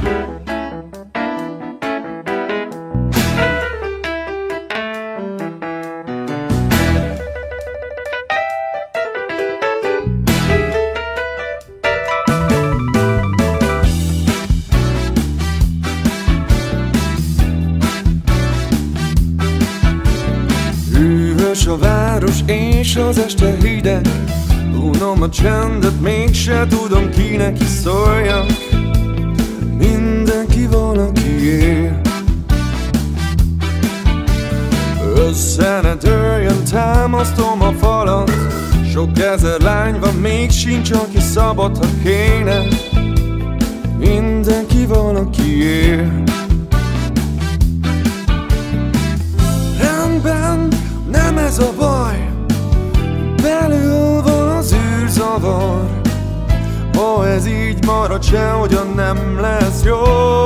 Hűvös a város és az este hideg, unom a csendet, mégse tudom kinek is szóljak. Mindenki valakiért. Össze ne dőljön, támasztom a falat. Sok ezer lány van, még sincs, aki szabad, ha kéne. Mindenki valakiért. Rendben, nem ez a baj, belül van az űrzavar. Ha ez így marad, sehogyan nem lesz jó.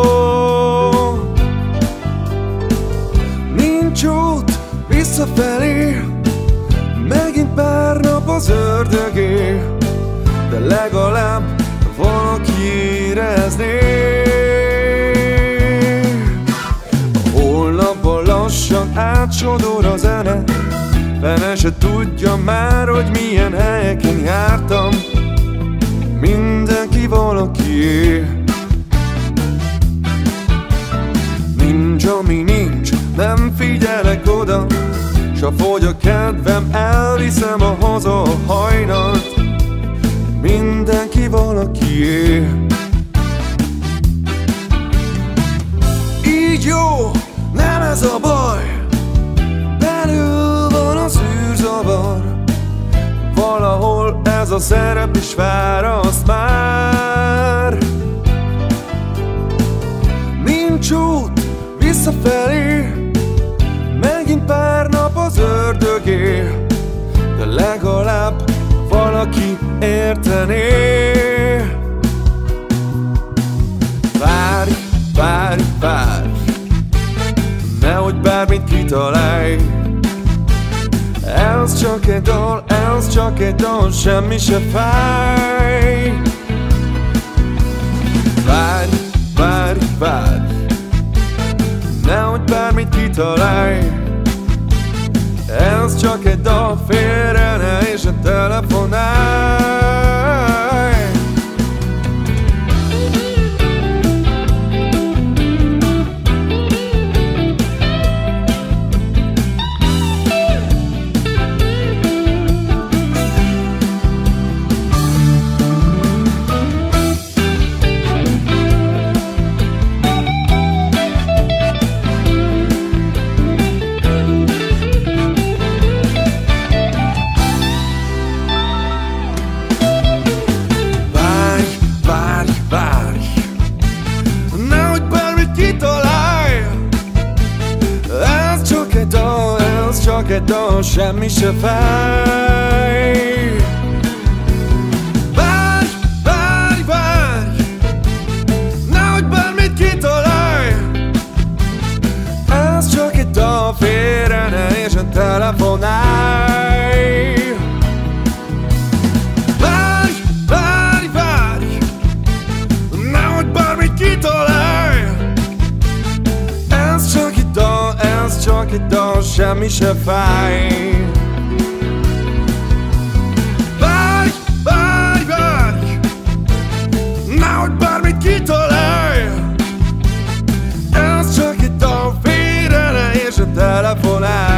Nincs út visszafelé, megint pár nap az ördögé, de legalább valaki érezné. A holnapban lassan átsodor a zene, fene se tudja már, hogy milyen helyeken jártam. Mindenki valakié. Nincs, ami nincs, nem figyelek oda, s ha fogy a kedvem, elviszem a haza a hajnalt. Mindenki valakié. Így jó, nem ez a baj, belül van az űrzavar. Valahol ez a szerep is fáraszt már. Nincs út visszafelé, megint pár nap az ördögé, de legalább valaki értené. Várj, várj, várj, nehogy bármit kitalálj. Ez csak egy dal, ez csak egy dal, semmi se fáj. Várj, várj, várj, nehogy bármit kitalálj. Ez csak egy dal, félre ne és ne telefonálj. Csak egy dal, semmi se fáj. Várj, várj, várj, nehogy bármit kitalálj. Ez csak egy dal, félre ne és ne telefonálj. Várj, várj, várj, nehogy bármit kitalálj. Ez csak egy dal, ez csak egy dal, semmi se fáj. Várj, várj, várj, nehogy bármit kitalálj. Ez csak egy dal, félre ne és ne telefonálj.